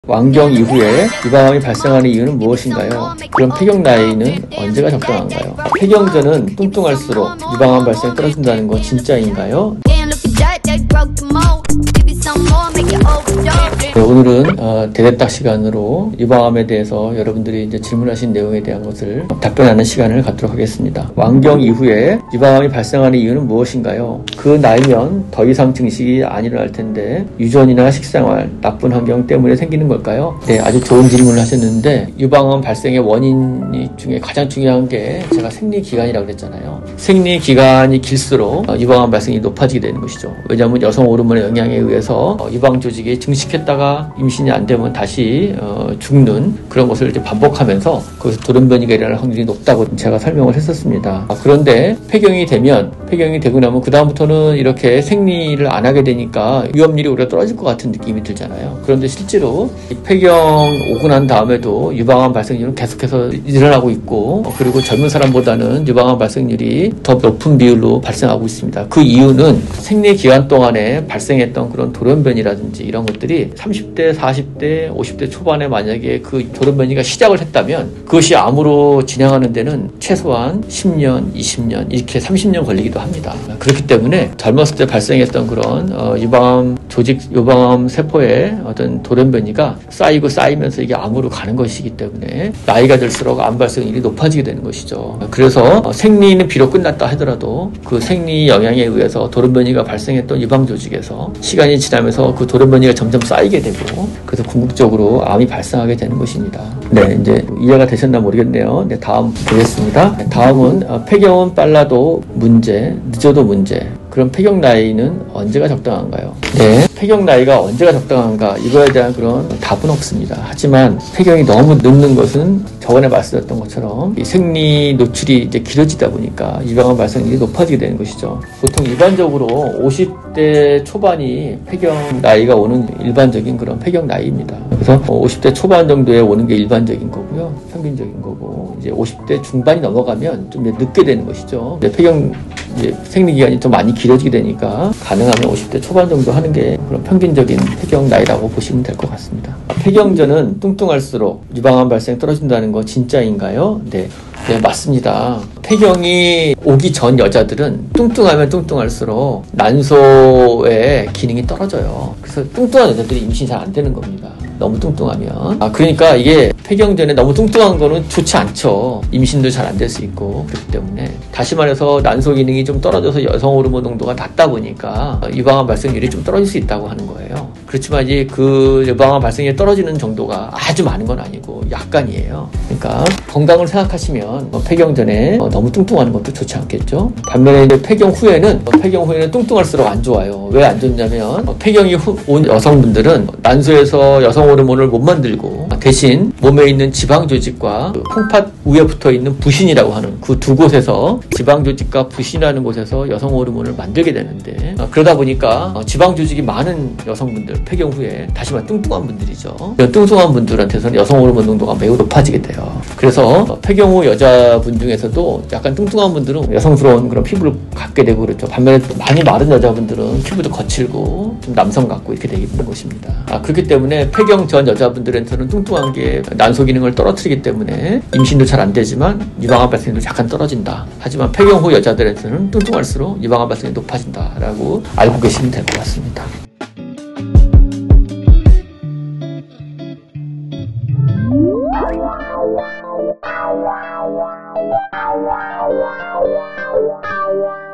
완경 이후에 유방암이 발생하는 이유는 무엇인가요? 그럼 폐경 나이는 언제가 적당한가요? 폐경전은 뚱뚱할수록 유방암 발생이 떨어진다는 건 진짜인가요? 네, 오늘은 대대딱 시간으로 유방암에 대해서 여러분들이 이제 질문하신 내용에 대한 것을 답변하는 시간을 갖도록 하겠습니다. 완경 이후에 유방암이 발생하는 이유는 무엇인가요? 그 나이면 더 이상 증식이 안 일어날 텐데 유전이나 식생활, 나쁜 환경 때문에 생기는 걸까요? 네, 아주 좋은 질문을 하셨는데 유방암 발생의 원인 중에 가장 중요한 게 제가 생리기간이라고 그랬잖아요. 생리기간이 길수록 유방암 발생이 높아지게 되는 것이죠. 왜냐하면 여성 호르몬의 영향에 의해서 유방 조직이 증식했다가 임신이 안 되면 다시 죽는 그런 것을 이제 반복하면서 거기서 돌연변이가 일어날 확률이 높다고 제가 설명을 했었습니다. 그런데 폐경이 되고 나면 그 다음부터는 이렇게 생리를 안 하게 되니까 위험률이 오히려 떨어질 것 같은 느낌이 들잖아요. 그런데 실제로 폐경 오고 난 다음에도 유방암 발생률은 계속해서 일어나고 있고 그리고 젊은 사람보다는 유방암 발생률이 더 높은 비율로 발생하고 있습니다. 그 이유는 생리 기간 동안에 발생했던 그런 돌연변이라든지 이런 것들이 30대, 40대, 50대 초반에 만약에 그 돌연변이가 시작을 했다면 그것이 암으로 진행하는 데는 최소한 10년, 20년, 이렇게 30년 걸리기도 합니다. 그렇기 때문에 젊었을 때 발생했던 그런 유방암 조직, 유방암 세포의 어떤 돌연변이가 쌓이면서 이게 암으로 가는 것이기 때문에 나이가 들수록 암 발생률이 높아지게 되는 것이죠. 그래서 생리는 비록 끝났다 하더라도 그 생리 영향에 의해서 돌연변이가 발생했던 유방 조직에서 시간이 지나면서 그 돌연변이가 점점 쌓이게 되고 그래서 궁극적으로 암이 발생하게 되는 것입니다. 네, 이제 이해가 되셨나 모르겠네요. 네, 다음 보겠습니다. 다음은 폐경은 빨라도 문제, 늦어도 문제. 그럼 폐경 나이는 언제가 적당한가요? 네, 폐경 나이가 언제가 적당한가 이거에 대한 그런 답은 없습니다. 하지만 폐경이 너무 늦는 것은 저번에 말씀드렸던 것처럼 이 생리 노출이 이제 길어지다 보니까 유방암 발생률이 높아지게 되는 것이죠. 보통 일반적으로 50대 초반이 폐경 나이가 오는 일반적인 그런 폐경 나이입니다. 그래서 50대 초반 정도에 오는 게 일반적인 거고요. 평균적인 거고 이제 50대 중반이 넘어가면 좀 늦게 되는 것이죠. 폐경 생리 기간이 좀 많이 길어지게 되니까 가능하면 50대 초반 정도 하는 게 그런 평균적인 폐경 나이라고 보시면 될 것 같습니다. 폐경 전은 뚱뚱할수록 유방암 발생 떨어진다는 거 진짜인가요? 네, 맞습니다. 폐경이 오기 전 여자들은 뚱뚱하면 뚱뚱할수록 난소의 기능이 떨어져요. 그래서 뚱뚱한 여자들이 임신이 잘 안 되는 겁니다. 너무 뚱뚱하면. 그러니까 이게 폐경 전에 너무 뚱뚱한 거는 좋지 않죠. 임신도 잘 안 될 수 있고 그렇기 때문에 다시 말해서 난소 기능이 좀 떨어져서 여성 호르몬 농도가 낮다 보니까 유방암 발생률이 좀 떨어질 수 있다고 하는 거예요. 그렇지만 이제 그 유방암 발생률이 떨어지는 정도가 아주 많은 건 아니고 약간이에요. 그러니까 건강을 생각하시면 폐경 전에 너무 뚱뚱하는 것도 좋지 않겠죠. 반면에 이제 폐경 후에는 뚱뚱할수록 안 좋아요. 왜 안 좋냐면 폐경이 온 여성분들은 난소에서 여성 호르몬을 못 만들고 대신 몸에 있는 지방 조직과 그 콩팥 위에 붙어 있는 부신이라고 하는 그 두 곳에서 지방 조직과 부신이라는 곳에서 여성 호르몬을 만들게 되는데 그러다 보니까 지방 조직이 많은 여성분들 폐경 후에 다시 말해 뚱뚱한 분들이죠. 뚱뚱한 분들한테서는 여성 호르몬 농도가 매우 높아지게 돼요. 그래서 폐경 후 여자분 중에서도 약간 뚱뚱한 분들은 여성스러운 그런 피부를 갖게 되고 그렇죠. 반면에 많이 마른 여자분들은 피부도 거칠고 좀 남성 같고 이렇게 되게 되는 것입니다. 그렇기 때문에 폐경 전 여자분들한테는 뚱뚱한 게 난소 기능을 떨어뜨리기 때문에 임신도 잘 안 되지만 유방암 발생률도 약간 떨어진다. 하지만 폐경 후 여자들한테는 뚱뚱할수록 유방암 발생이 높아진다라고 알고 계시면 될 것 같습니다. Wow.